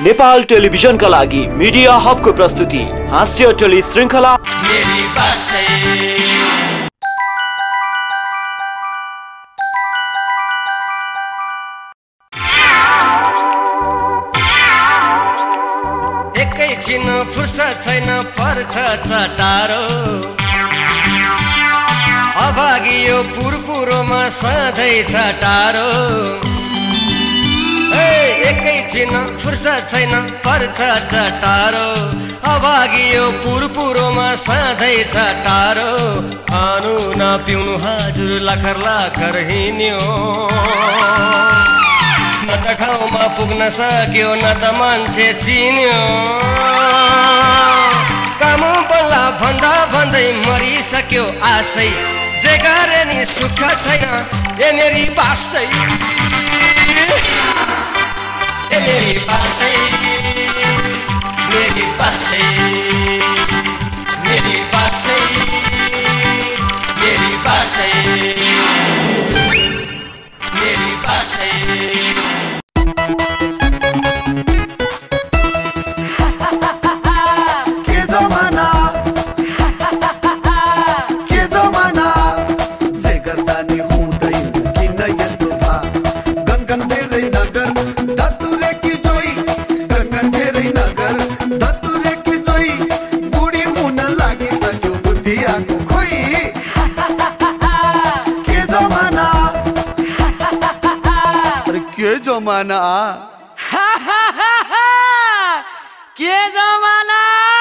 नेपाल टेलिभिजनका लागि मिडिया हबको प्रस्तुति हास्य टेली श्रृङ्खला एकैछिन फुर्सद छैन पर्छ चटारो अभागियो पुरपुरोमा सधैँ छटारो एकैछिन फुर्सद छैन पर्छ चटारो अभागियो पुरपुरोमा सधैँ छटारो खानु नपिउनु हजुर लाखर लाखर हिँड्यो न त ठाउँमा पुग्न सक्यो न त मान्छे चिन्यो काम बल्ला भन्दा भन्दै मरिसक्यो आशै जे गरे नि सुख छैन ए मेरी बासै ए मेरी बासै मेरी बासै मेरी बासै मेरी बासै मेरी बासै जमाना के जमाना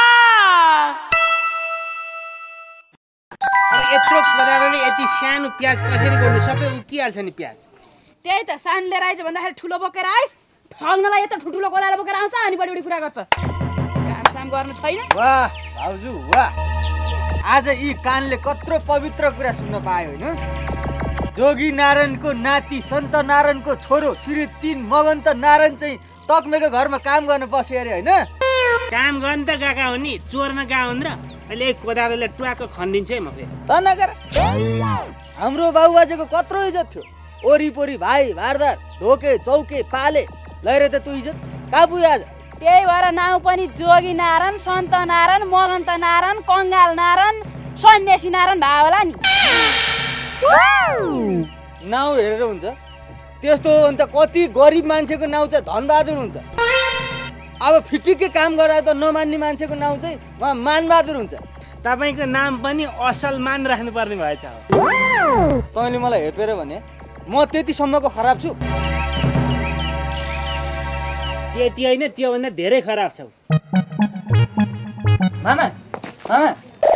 यत्रो छोराले यति सानो प्याज कसरी गर्नु सबै उकिहाल्छ नि प्याज त्यही त सानो लिएर आइज भन्दाखेरि ठुलो बोकेर आइस ठग्नलाई यता ठुठुलो कोदालो बोकेर आउँछ अनि बढी बढी कुरा गर्छ कामसाम गर्नु छैन वाह भाउजू वाह आज यी कानले कत्रो पवित्र कुरा सुन्न पायो हैन जोगी नारायणको नाति सन्त नारायणको छोरो श्री 3 मगन्त नारायण चाहिँ तक्मेको घरमा काम गर्न बस्यो अरे हैन काम गर्न त गएका हो नि चोर्न गए हुन् र अहिले कोदालोले ट्वाक खन्दिन्छ है म फेरि त नगर हाम्रो बाबुबाजेको कत्रो इज्जत थियो ओरीपोरी भाइ भारदार ढोके चौके पाले लैरे त तु इज्जत कहाँ पुग्यो आज त्यही भएर नाउ पनि जोगी नारायण सन्त नारायण मगन्त नारायण कङ्गाल नारायण सन्यासी नारायण भयो होला नि नाउ हेरेर हुन्छ त्यस्तो अन्त कति गरिब मान्छेको नाउ चाहिँ धनबहादुर हुन्छ अब फिटिकै काम गर्दा त नमान्ने मान्छेको नाउ चाहिँ उहाँ मानबहादुर हुन्छ तपाईको नाम पनि असल मान राख्नु पर्ने भएछ तैँले मलाई हेपेर भने म त्यतिसम्मको खराब छु त्यति होइन त्योभन्दा धेरै खराब छौ मामा मामा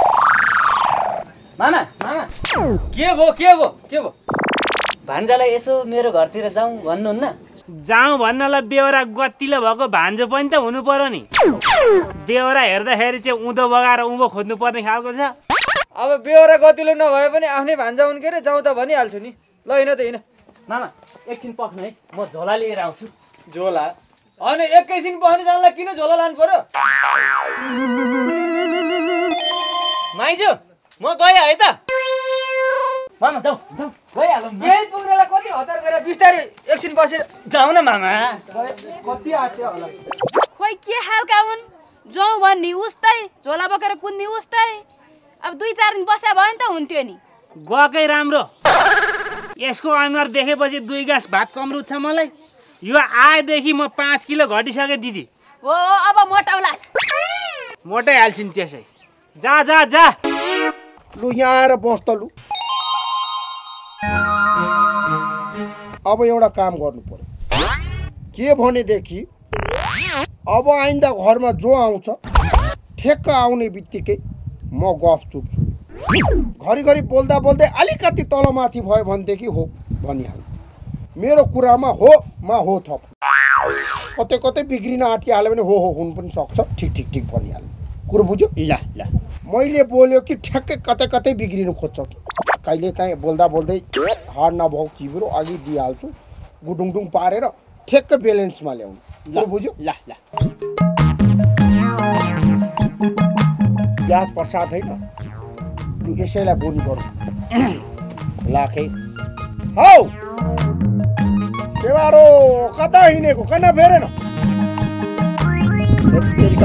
मामा मामा के भो भान्जालाई यसो मेरो घरतिर जाउँ भन्नुहुन्न जाउँ भन्नलाई बेहोरा गतिलो भएको भान्जो पनि त हुनु पर्यो नि बेहोरा हेर्दाखेरि चाहिँ उँधो बगाएर उँभो खोज्नु पर्ने खालको छ अब बेहोरा गतिलो नभए पनि आफ्नै भान्जा हुन् के अरे जाउँ त भनिहाल्छु नि ल हिँड त हिँड मामा एकछिन पख्नु है म झोला लिएर आउँछु झोला अनि एकैछिन पख्ने जानलाई किन झोला लानु पर्यो माइजू म गएँ है त मामा जाऊ जाऊ गइहालौँ यही पुग्नेलाई कति हतार गरेर बिस्तारै एकछिन बसेर जाऊ न मामा कति आत्यो होला खोइ के हालका हुन् जाउँ भन्ने उस्तै झोला बोकेर कुद्ने उस्तै अब 2-4 दिन बस्या भयो नि त हुन्थ्यो नि गएकै राम्रो यसको अनुहार देखेपछि 2 गाँस भात कम रुच्छ मलाई यो आएदेखि म 5 किलो घटिसकेँ दिदी हो अब मोटाउलास मोटाइहाल्छु नि त्यसै जा जा जा लु यहाँ आएर बस त लु अब एउटा काम गर्नु पर्यो के भनेदेखि अब आइन्दा घरमा जो आउँछ ठेक्क आउने बित्तिकै म गफ चुक्छु घरिघरि बोल्दा बोल्दै अलिकति तलमाथि भयो भनेदेखि हो भनिहाल्नु मेरो कुरामा हो मा हो थप कतै कतै बिग्रिन आँटिहाल्यो भने हो हुन पनि सक्छ ठिक भनिहाल्नु कुरो बुझ्यो ल ल मैले बोल्यो कि ठ्याक्कै कतै कतै बिग्रिनु खोज्छ कि कहिले काहीँ बोल्दा बोल्दै हाड नभएको चिबरो अघि दिइहाल्छु गुडुङडुङ पारेर ठ्याक्क ब्यालेन्समा ल्याउनु कुरो बुझ्यो ल ल ग्यास प्रसाद होइन यसैलाई बोनी गरौँ लाखे हौ सेवारो कता हिँडेको कना फेरेन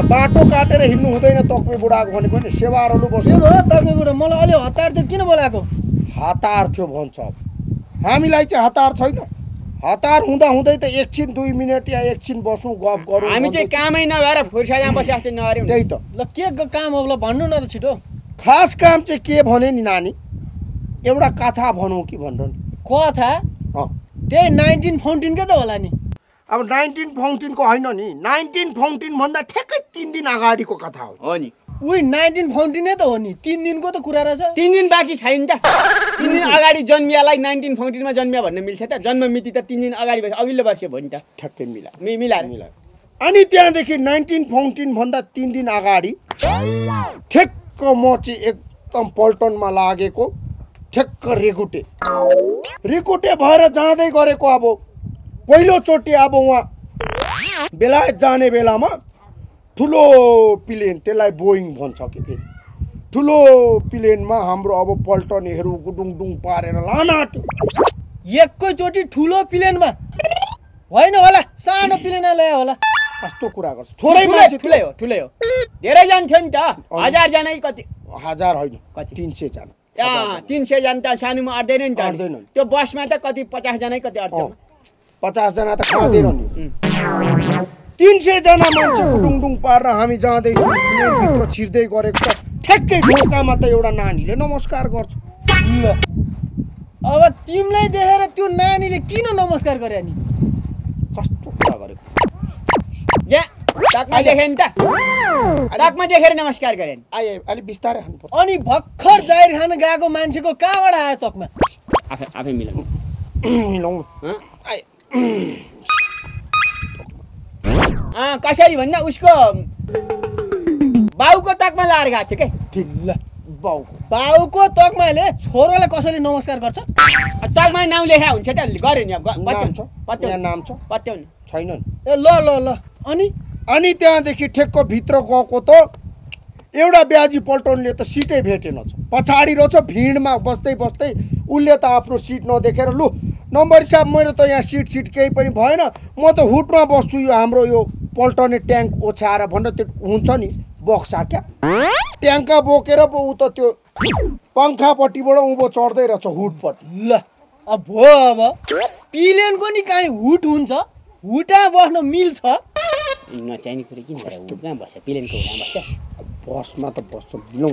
बाटो काटेर हिँड्नु हुँदैन तक्मे बुढाको भनेको नि सेवारहरू के बस्नु भयो तक्मे बुढा मलाई अलि हतार थियो किन बोलाएको हतार थियो भन्छ हामीलाई चाहिँ हतार छैन हतार हुँदा हुँदै त एकछिन 2 मिनट या एकछिन बसौँ गफ गरौँ हामी चाहिँ कामै नभएर फुर्सदमा बसेको चाहिँ नगर्यौँ त्यही त ल के काम हो ल भन्नु न त छिटो खास काम चाहिँ के भने नि नानी एउटा कथा भनौँ कि भनेर नि कथा त्यही 19 फाउन्टेनकै त होला नि अब 19 फाउन्टेनको होइन नि 19 फाउन्टेन भन्दा ठ्याक्कै 3 दिन अगाडिको कथा हो नि उही 19 फाउन्टेनै त हो नि 3 दिनको त कुरा रहेछ 3 दिन बाँकी छैन त 3 दिन अगाडि जन्मियालाई 19 फाउन्टेनमा जन्मिया भन्ने मिल्छ त जन्म मिति त 3 दिन अगाडि भयो अघिल्लो वर्ष भयो नि त ठ्याक्कै मिला मिलाएर अनि त्यहाँदेखि 19 फाउन्टेन भन्दा 3 दिन अगाडि ठ्याक्क म चाहिँ एकदम पल्टनमा लागेको ठ्याक्क रिकुटे भएर जाँदै गरेको अब पहिलोचोटि अब उहाँ बेलायत जाने बेलामा ठुलो प्लेन त्यसलाई बोइङ भन्छ कि फेरि ठुलो प्लेनमा हाम्रो अब पल्टनेहरू गुडुङडुङ पारेर लान आँट्यो एकैचोटि ठुलो प्लेनमा होइन होला सानो प्लेन ल्यायो होला कस्तो कुरा गर्छ थोरै मान्छे ठुलै हो धेरै जान्थ्यो नि त 1000 जना कति 1000 होइन कति 300 जना 300 जना त सानोमा अट्दैन नि त त्यो बसमा त कति 50 जना कति अट्छ 50 जना त खाँदैन नि 300 जना मान्छे गुडुङडुङ पारेर हामी जाँदैछौँ प्लेनभित्र छिर्दै गरेको त ठ्याक्कै ढोकामा त एउटा नानीले नमस्कार गर्छ ल अब तिमीलाई देखेर त्यो नानीले किन नमस्कार गरे नि कस्तो कुरा गरेको या ताकमा देखे नि त ताकमा देखेर नमस्कार गरे नि आए अलि बिस्तारै हान्नु पर्छ अनि भर्खर जाहिर खान गएको मान्छेको कहाँबाट आयो तकमा आफै मिलाउनु आए कसरी भन्दा उसको बाउको तकमा लाएर गएको थियो के ठिक ल बाउको तकमाले छोरोलाई कसरी नमस्कार गर्छ तकमा नाउँ लेखा हुन्छ त गऱ्यो नि अब नाम छ पत्याउनु छैन नि ए ल अनि त्यहाँदेखि ठेक्क भित्र गएको त एउटा ब्याजी पल्टनले त सिटै भेटेनछ पछाडि रहेछ भिडमा बस्दै उसले त आफ्नो सिट नदेखेर लु नम्बर साहब मेरो त यहाँ सिट केही पनि भएन म त हुटमा बस्छु यो हाम्रो यो पल्टने ट्याङ्क ओछ्याएर भनेर त्यो हुन्छ नि बक्सा क्या ट्याङ्का बोकेर पो ऊ त त्यो पङ्खापट्टिबाट उँभो चढ्दै रहेछ हुटपट्टि ल अब भयो अब प्लेनको नि काहीँ हुट हुन्छ हुटा बस्न मिल्छ नचाहिने कुरा किन कहाँ बस्छ प्लेनको हुटमा बस्छ बसमा त बस्छ मिलाउँ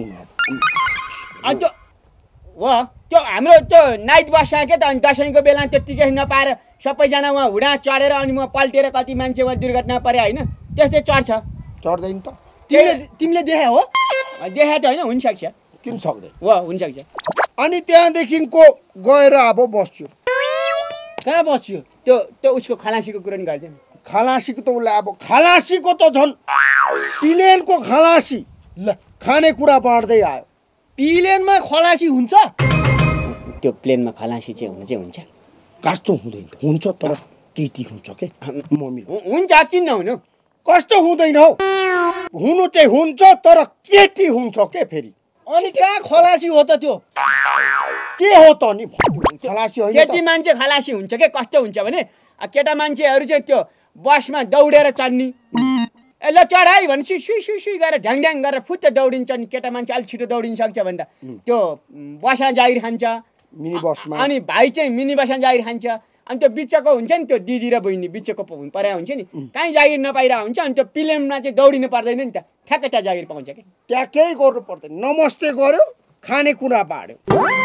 न त्यो हो त्यो हाम्रो त्यो नाइट बस क्या त अनि दसैँको बेला त्यो टिकट नपाएर सबैजना उहाँ हुडा चढेर अनि म पल्टेर कति मान्छे उहाँ दुर्घटना परे होइन त्यस्तै चढ्दैन त तिमीले देखे हो देखाए त होइन हुनसक्छ किन सक्दैन हो हुनसक्छ अनि त्यहाँदेखिको गएर अब बस्यो कहाँ बस्यो त्यो उसको खलासीको कुरा नि गर्दैन खलासीको त उसलाई अब खलासीको त झन् प्लेनको खलासी ल खानेकुरा बाँड्दै आयो प्लेनमा खलासी हुन्छ त्यो प्लेनमा खलासी चाहिँ हुन्छ कस्तो हुँदैन हुन्छ तर केटी हुन्छ के मम्मी हुन्छ किन नहुनु कस्तो हुँदैन हौ हुनु चाहिँ हुन्छ तर केटी हुन्छ के फेरि अनि कहाँ खलासी हो त त्यो के हो त नि खलासी होइन केटी मान्छे खलासी हुन्छ के कस्तो हुन्छ भने केटा मान्छेहरू चाहिँ त्यो बसमा दौडेर चढ्ने ए ल चढाइ भने सुई गरेर ढ्याङ गरेर फुत्त दौडिन्छ नि केटा मान्छे अलिक छिटो दौडिन सक्छ भन्दा त्यो बसमा जागिर खान्छ मिनी बसमा अनि भाइ चाहिँ मिनी बसमा जागिर खान्छ अनि त्यो बिचको हुन्छ नि त्यो दिदी र बहिनी बिचको परे हुन्छ नि कहीँ जागिर नपाइरहेको हुन्छ अनि त्यो प्लेनमा चाहिँ दौडिनु पर्दैन नि त ठ्याक्कै त्यहाँ जागिर पाउँछ कि त्यहाँ केही गर्नु पर्दैन नमस्ते गर्यो खानेकुरा बाँड्यो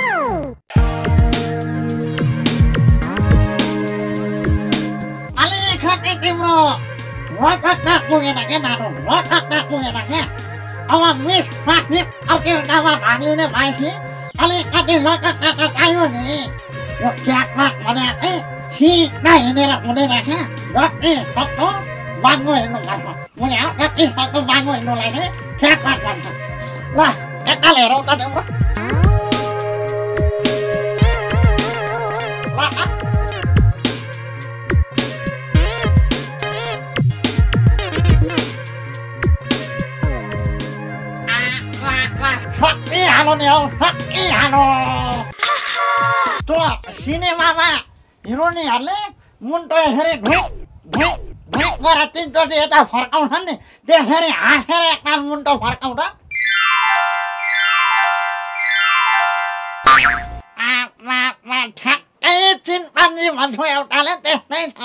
तिम्रो रथकमा पुगेन क्या नाटो रथकमा पुगेन क्या अब मिस मास्ने प्रतियोगितामा भाग लिने भएपछि अलिकति रथकमा त चाहियो नि यो क्याटवाक भने चाहिँ सिधा हिँडेर हुँदैन क्या जति सक्दो बाङ्गो हिँड्नुपर्छ बुझ्यो जति सक्दो बाङ्गो हिँड्नुलाई चाहिँ क्याटवाक भन्छ ल एकताल हेरौँ त तिम्रो सकिहाल्यो नि हौ सकिहाल्यो त्यो सिनेमामा हिरोइनहरूले मुन्टो हेरे घुइँ गएर 3 चोटि यता फर्काउँछन् नि त्यसरी हाँसेर एकताल मुन्टो फर्काउँ त ठ्याक्कै चिम्पान्जी भन्छु एउटाले त्यस्तै छ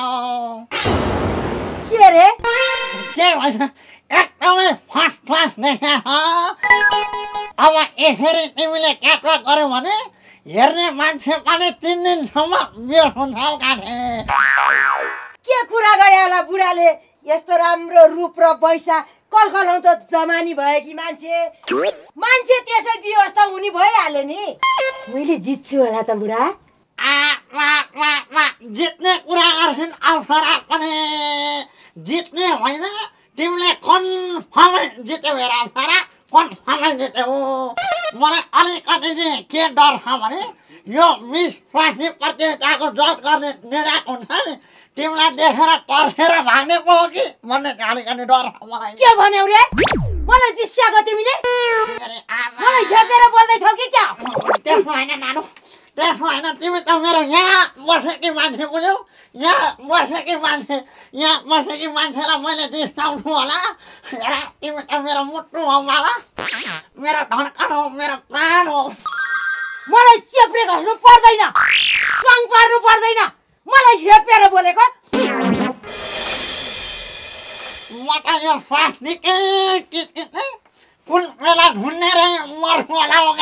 के रे के भन्छ एकदमै फर्स्ट क्लास देखा अब यसरी तिमीले क्याटवक गर्यौ भने हेर्ने मान्छे पनि 3 दिनसम्म बेहोस हुन्छ काठे के कुरा गरे होला बुढाले यस्तो राम्रो रूप र पैसा कलकलाउ त जमानी भएकी मान्छे त्यसै व्यवस्था हुने भइहाल्यो नि मैले जित्छु होला त बुढा जित्ने कुरा गर्छन् अवसर पनि जित्ने होइन तिमीले कन्फर्मै जित्यौ हेर अवसर कन्फर्मै जित्यौ मलाई अलिकति चाहिँ के डर छ भने यो मिस स्वास्नी प्रतियोगिताको जज गर्ने निर्णय हुन्छ नि तिमीलाई देखेर तर्सेर भाग्ने पो हो कि भन्ने अलिकति डर छ मलाई के भन्यौ रे मलाई जिस्क्याको तिमीले मलाई झेपेर बोल्दैछौ कि क्या त्यसो होइन नानु त्यसो होइन तिमी त मेरो यहाँ बसेकी मान्छे बुझ्यौ यहाँ बसेकी मान्छेलाई मैले जिस्काउँछु होला हेर तिमी त मेरो मुटु हौ बाबा मेरो धड्कन हौ मेरो प्राण हौ मलाई चेप्रे घस्नु पर्दैन स्वाङ पार्नु पर्दैन मलाई झेपेर बोलेको म त यो स्वास्नीकै कुन बेला ढुन्नेर मर्छु होला हो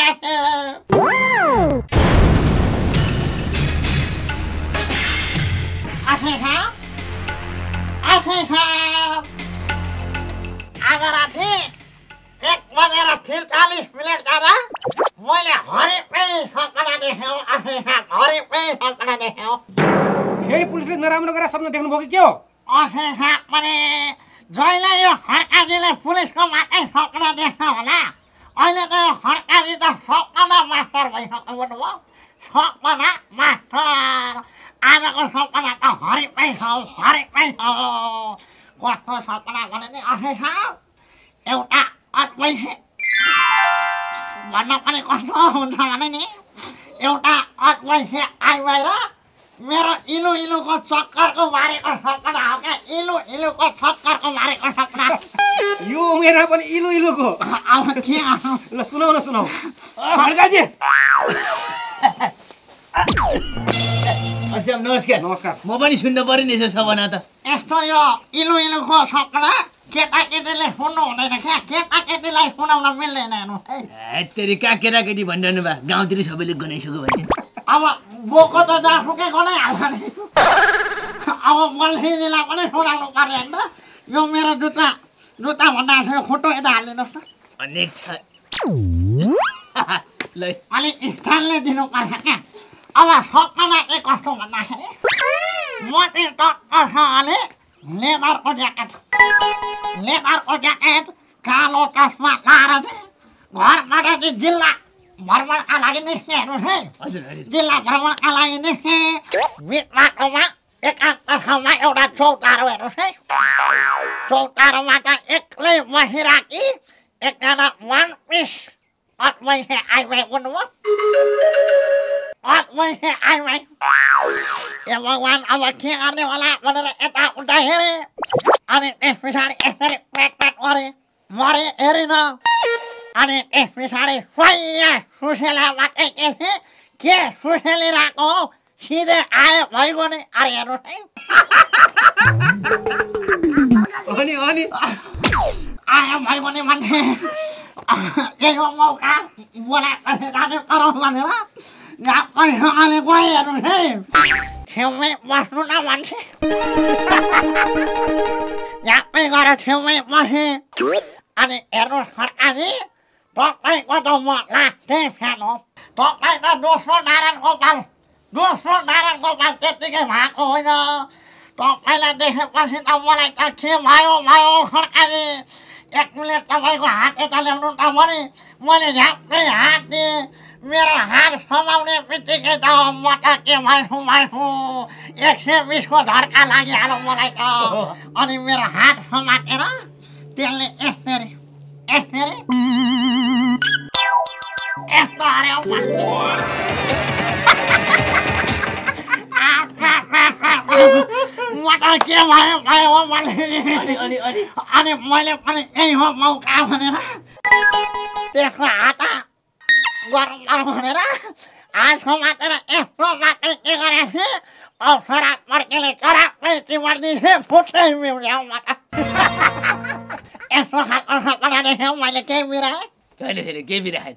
आज राति 1:43 जाँदा मैले हरिपै सपना देख्यौ हरिपै सपना देख्यौ फेरि पुलिसले नराम्रो गरेर सपना देख्नुभयो कि के हो पनि जहिले यो खड्काजीले पुलिसको मात्रै सपना देख्छ होला अहिले त यो खड्काजी त सपना मास्टर भइसक्नु भयो सपना मास्टर आजको सपना त हरिपै छ कस्तो सपना भने नि एउटा अद्वैत भन्न पनि कस्तो हुन्छ भने नि एउटा अद्वैत आइबाहिर मेरो इलुको चक्करको बारेको सपना हो क्या इलुको चक्करको बारेको सपना यो उमेरमा पनि इलुको अब के ल सुनाउ खड्काजी नमस्कार म पनि सुन्नु पर्यो नि सपना त यस्तो यो इलुको सपना केटाकेटीले सुन्नु हुँदैन क्या केटाकेटीलाई सुनाउन मिल्दैन हेर्नु तेरि कहाँ केटाकेटी भनिरहनु भयो गाउँतिर सबैले गनाइसक्यो भन्छ अब बोको त जासुकै गनाइहाल्छ नि अब मल्सीजीलाई पनि सुनाउनु पर्यो होइन यो मेरो जुत्ता भन्दा यो खुट्टो यता हालिदिनुहोस् त अनेक छ अलिक स्थानले दिनुपर्छ क्या अब सपना चाहिँ कस्तो भन्दाखेरि म चाहिँ टक्कसँगले लेदरको ज्याकेट कालो चस्मा लाएर चाहिँ घरबाट चाहिँ जिल्ला भ्रमणका लागि निस्केँ हेर्नुहोस् है जिल्ला भ्रमणका लागि निस्केँ बिच बाटोमा एकान्त ठाउँमा एउटा चौतारो हेर्नुहोस् है चौतारोमा त एक्लै बसिराखी एकजना 1 पिस अद्वैत आइमाई बुझ्नुभयो अद्वैत आइमाई ए भगवान् अब के गर्ने होला भनेर यताउता हेरेँ अनि त्यस पछाडि यसरी पेट गरेँ मरे हेरिन अनि त्यस पछाडि स्वाइया सुसेलाबाटै के सुसेलिरहेको हौ सिधै आयो भइगयो नि अरे हेर्नुहोस् है आयो भइगयो नि भन्थे यही हो मौका बोलाएपछि जाने गरौँ भनेर यहाँ पैसाले गएँ हेर्नुहोस् है छेउमै बस्नु न मान्छे यहाँ गएर छेउमै बसेँ अनि हेर्नुहोस् खड्काजी तपाईँको त म लास्टै फ्यान हो तपाईँ त दोस्रो नारायण गोपाल त्यत्तिकै भएको होइन तपाईँलाई देखेपछि त मलाई त के भयो खड्काजी 1 मिनट तपाईँको हात यता ल्याउनु त भने मैले झ्याप्पै हात दिएँ मेरो हात समाउने बित्तिकै त म त के भएछु 120 को धड्का लागिहाल्यो मलाई त अनि मेरो हात समातेर त्यसले यस्तरी यस्तो अरे मलाई के भयो भयो हो मैले अनि मैले पनि यही हो मौका भनेर त्यसको हात गरौँ भनेर आँखा मात्र यस्तो मात्रै के गरेको थिएँ अप्सरा पर्केले चराक्कै चिमर्दिथे फुट्दै मिउल्याउमा त यस्तो खालको सपना देख्यौ मैले केही बिराएँ छैन केही बिराएन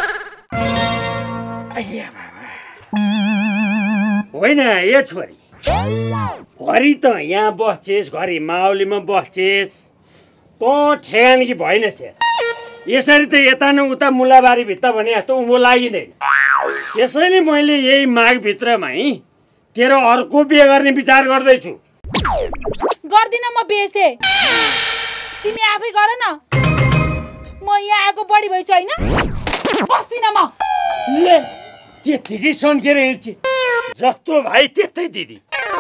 होइन ए छोरी घरि त यहाँ बस्छेस् घरि माउलीमा बस्छेस् तँ ठेगान कि भएन छे यसरी त यता न उता मुलाबारी भित्ता भने जस्तो उँभो लागिँदैन त्यसैले मैले यही माघभित्रमै तेरो अर्को बिहे गर्ने विचार गर्दैछु गर्दिन म बेसे तिमी आफै गर न म यहाँ आएको बढी भइछु हैन बस्दिन म ले त्यतिकै सन्केर हिँड्छे जस्तो भाइ त्यस्तै दिदी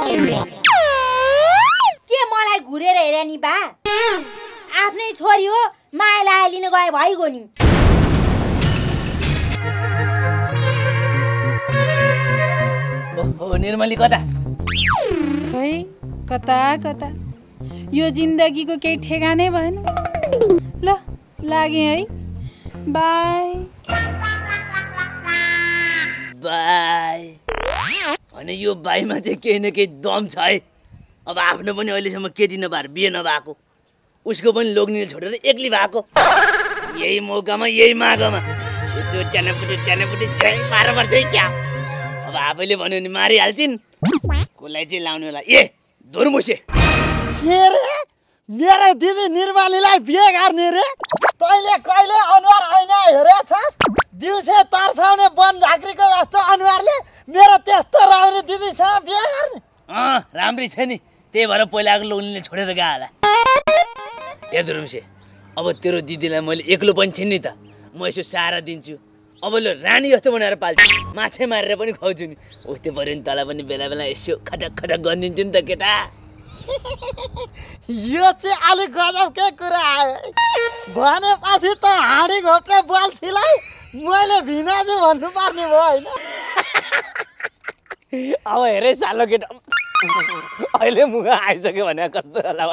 के मलाई घुरेर हेरे नि बा आफ्नै छोरी हो माया लाए लिन गए भइगयो नि ओहो निर्मली कता खै कता कता यो जिन्दगीको केही ठेगानै भएन ल लागे है बाई बाई होइन यो बाईमा चाहिँ केही न केही दम छ है अब आफ्नो पनि अहिलेसम्म केटी नभएर बिहे नभएको उसको पनि लोग्नेले छोडेर एक्लै भएको यही मौकामा यही माघमा यसो च्यानापुटी झै पार्नुपर्छ है क्या अब आफैले भन्यो भने मारिहाल्छिन् कसलाई चाहिँ लाउने होला ए धुर्मुसे के रे मेरो दिदी निर्मलीलाई बिहे गर्ने रे तैँले कहिले अनुहार ऐना हेरेछस् दिउँसे तर्साउने वन झाँक्रीको जस्तो अनुहारले मेरो त्यस्तो राम्री दिदीसँग बिहे गर्ने राम्री छ नि त्यही भएर पहिलाको लोग्नेले छोडेर गयो होला ए धुर्मुसे अब तेरो दिदीलाई मैले एक्लो पनि छिन् नि त म यसो सहारा दिन्छु अब ल रानी जस्तो बनाएर पाल्छु माछा मारेर पनि खुवाउँछु नि उस्तै पऱ्यो नि तँलाई पनि बेला बेला यसो खटक खटक गरिदिन्छु नि त केटा यो चाहिँ अलिक गजबकै कुरा आयो भनेपछि त हाँडी घोप्टे बल्छीलाई मैले भिनाजु भन्नुपर्ने भयो होइन अब हेरे सालो केटा अहिले मुगा आइसक्यो भने कस्तो होला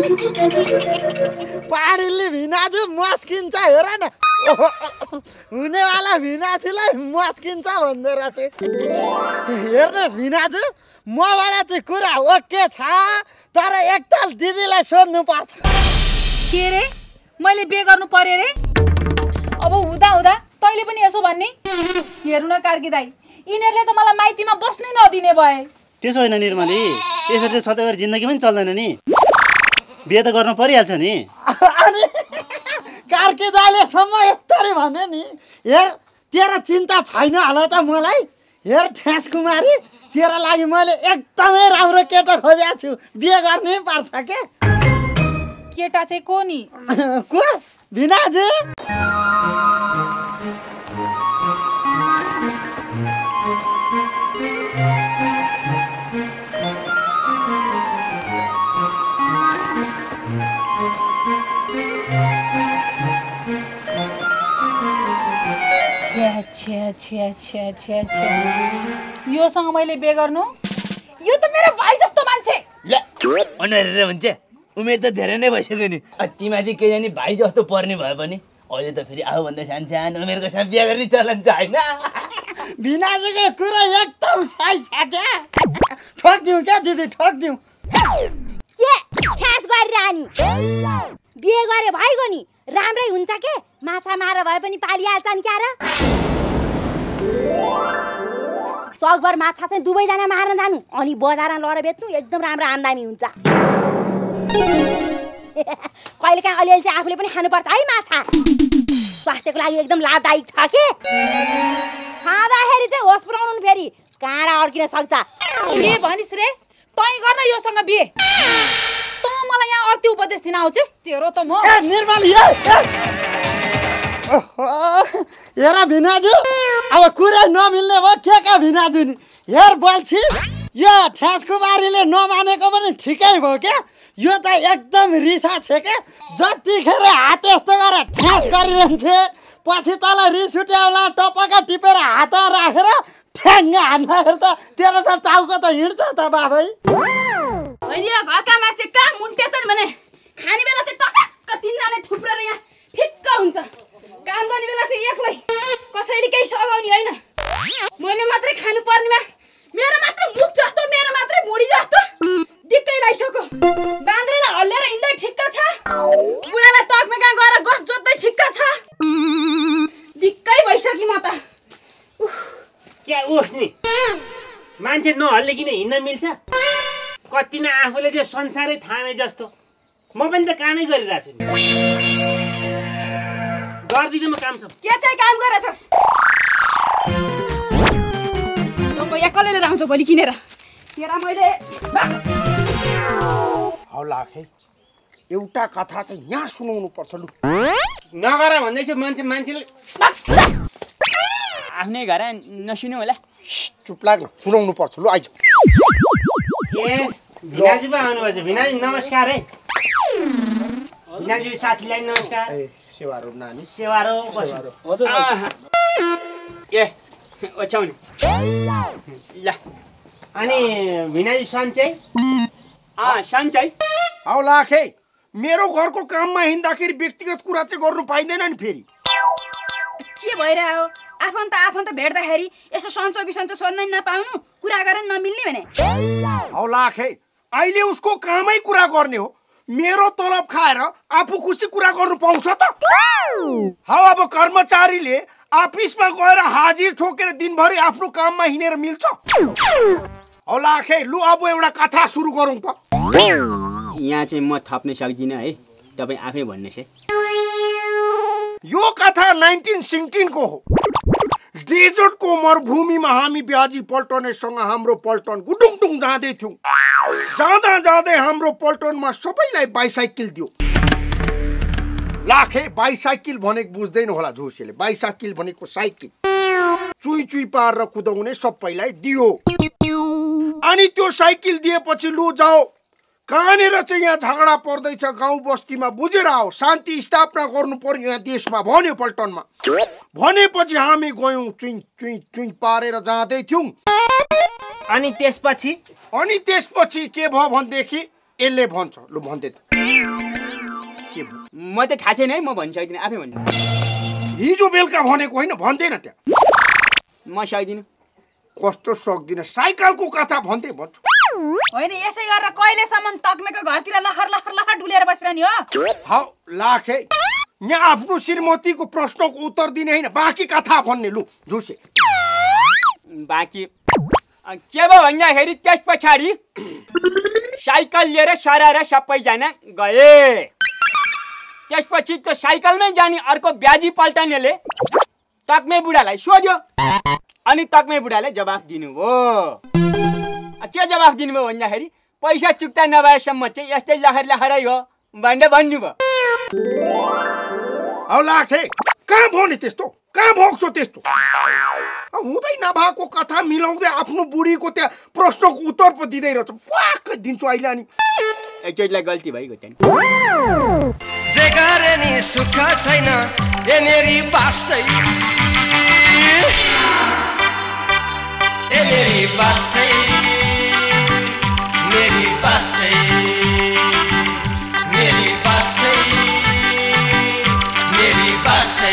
पाडीले भिनाजु मस्किन्छ हेर न हुनेवाला भिनाजुलाई मस्किन्छ भन्दो रहेछ हेर्नुहोस् भिनाजु मबाट चाहिँ कुरा ओके छ तर एकताल दिदीलाई सोध्नु पर्छ के रे मैले बिहे गर्नु पर्यो रे अब हुँदा हुँदा तैँले पनि यसो भन्ने हेर्नु न कार्की दाइ यिनीहरूले त मलाई माइतीमा बस्नै नदिने भए त्यसो होइन निर्मली त्यसरी चाहिँ सधैँभरि जिन्दगी पनि चल्दैन नि बिहे त गर्नु परिहाल्छ नि अनि कार्की दाइले सम्म यस्तरी भने नि हेर तेरो चिन्ता छैन होला त मलाई हेर ठेस कुमारी तेरो लागि मैले एकदमै राम्रो केटा खोजेको छु बिहे गर्नै पर्छ के केटा चाहिँ को नि को भिनाजु योसँग मैले बिहे गर्नु यो त मेरो भाइ जस्तो मान्छे अनुहार हुन्छ उमेर त धेरै नै भइसक्यो नि तिमाथि के जाने भाइ जस्तो पर्ने भए पनि अहिले त फेरि आफूभन्दा सानो उमेरको साथ बिहा गर्ने चलन छ होइन भिनाजुको कुरा एकदम सही छ क्या ठोक्दिउँ क्या दिदी ठोक्दिउँ के ठ्यास गरिरहनी बिहे गरे भइगयो नि राम्रै हुन्छ के माछा मार भए पनि पालिहाल्छ नि क्या र सकभर माछा चाहिँ दुवैजना मार्न जानु अनि बजारमा लएर बेच्नु एकदम राम्रो आम्दानी हुन्छ कहिलेकाहीँ अलिअलि चाहिँ आफूले पनि खानुपर्छ है माछा स्वास्थ्यको लागि एकदम लाभदायक छ के खाँदाखेरि चाहिँ होस पुऱ्याउनु फेरि काँडा अड्किन सक्छ के भनिस् रे तँ गर्न योसँग बिहे तँ मलाई यहाँ अर्थी उपदेश दिन आउँछस् तेरो त म निर्मली हेर भिनाजु अब कुरा नमिल्ने भयो के का भिनाजु नि हेर बल्छी यो ठ्यास कुमारीले नमानेको पनि ठिकै भयो क्या यो त एकदम रिसा छ क्या जतिखेर हात यस्तो गरेर ठ्यास गरिरहन्छे पछि तँलाई रिस उठ्यो होला टपक्क टिपेर हात राखेर ठ्याङ्ग हान्दाखेरि त तेरो त टाउको त हिँड्छ त बाबै अनि यो घरका मान्छे कहाँ मुन्टेछन् भने खाने बेला चाहिँ टक्क तिनजना थुप्रेर यहाँ ठिक्क हुन्छ काम गर्ने बेला चाहिँ एक्लै कसैले केही सघाउने होइन मैले मात्रै खानु पर्नेमा मेरो मात्र मुख जस्तो मेरो मात्रै भुँडी जस्तो दिक्कै लागिसक्यो बान्द्रेलाई हल्लेर हिँड्दै ठिक्क छ बुढालाई तकमे कहाँ गएर गफ जोत्दै ठिक्क छ दिक्कै भइसक्यो म त क्या उठ नि मान्छे नहल्ले किन हिँड्न मिल्छ कति न आफूले चाहिँ संसारै थामे जस्तो म पनि त कामै गरिरहेको छु गर्दिन म काम छ के चाहिँ काम गरेछस् तँको एक्लै लिएर आउँछ भोलि किनेर तेरा मैले हौला खै एउटा कथा चाहिँ यहाँ सुनाउनु पर्छ लु नगर भन्दैछु मान्छेले आफ्नै घर नसुन्नु होला चुप लाग्नु सुनाउनु पर्छ लु आइज ए भिनाजी पो आउनुभएछ भिनाजी नमस्कार है भिनाजी साथीलाई नमस्कार सेवारो नानी सेवारो हजुर ए ओछ्याउनु ल अनि भिनाजी सन्चै सन्चै हौला खै मेरो घरको काममा हिँड्दाखेरि व्यक्तिगत कुरा चाहिँ गर्नु पाइँदैन नि फेरि के भइरह्यो आफन्त भेट्दाखेरि यसो सन्चो बिसन्चो सोध्न नपाउनु कुरा गर्न नमिल्ने भने हौला खै अहिले उसको कामै कुरा गर्ने हो मेरो तलब खाएर आफू खुसी कुरा गर्नु पाउँछ त हौ अब कर्मचारीले अफिसमा गएर हाजिर ठोकेर दिनभरि आफ्नो काममा हिँडेर मिल्छ हौला खै लु अब एउटा कथा सुरु गरौँ त यहाँ चाहिँ म थप्न सक्दिनँ है तपाईँ आफै भन्नुहोस् है यो कथा 1916 को हो डेजर्टको मरुभूमिमा हामी ब्याजी पल्टनेसँग हाम्रो पल्टन गुडुङडुङ जाँदै थियौँ जाँदा हाम्रो पल्टनमा सबैलाई बाइसाइकल दियो लाखे बाइसाइकल भनेको बुझ्दैन होला झुसेले बाइसाइकल भनेको साइकल चुई पारेर कुदाउने सबैलाई दियो अनि त्यो साइकल दिएपछि लु जाओ कहाँनिर चाहिँ यहाँ झगडा पर्दैछ गाउँ बस्तीमा बुझेर आओ शान्ति स्थापना गर्नु पर्यो यहाँ देशमा भन्यो पल्टनमा भनेपछि हामी गयौँ चुई पारेर जाँदै थियौँ अनि त्यसपछि के भयो भनेदेखि यसले भन्छ लु भन्दै त के भयो म त थाहा छैन है म भन्न सक्दिनँ आफै भन्नु हिजो बेलुका भनेको होइन भन्दैन त्यहाँ म सक्दिनँ कस्तो सक्दिनँ साइकलको कथा भन्दै भन्छु होइन यसै गरेर कहिलेसम्म तक्मेको घरतिर लखर डुलेर बसिरहने हो हौ लाखे यहाँ आफ्नो श्रीमतीको प्रश्नको उत्तर दिने होइन बाँकी कथा भन्ने लु झुसे बाँकी के भयो भन्दाखेरि त्यस पछाडि साइकल लिएर सराएर सबैजना गए त्यसपछि त्यो साइकलमै जाने अर्को ब्याजी पल्टनेले तक्मे बुढालाई सोध्यो अनि तक्मे बुढाले जवाफ दिनुभयो के जवाफ दिनुभयो भन्दाखेरि पैसा चुक्ता नभएसम्म चाहिँ यस्तै लहरै हो भनेर भन्नुभयो औ लाखे कहाँ भयो नि त्यस्तो कहाँ भोग्छौ त्यस्तो हुँदै नभएको कथा मिलाउँदै आफ्नो बुढीको त्यहाँ प्रश्नको उत्तर पो दिँदै रहेछ वाक्कै दिन्छु अहिले अनि एकचोटिलाई गल्ती भइगयो त्यहाँ जे गरे नि सुख छैन ए मेरी बासै ए मेरी बासै मेरी बासै मेरी बासै मेरी बासै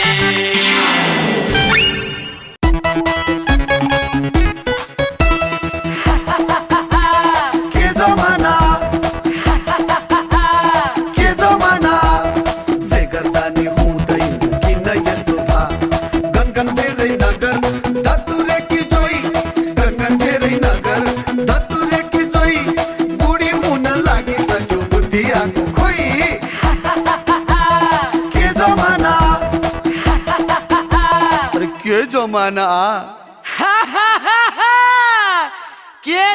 जमाना के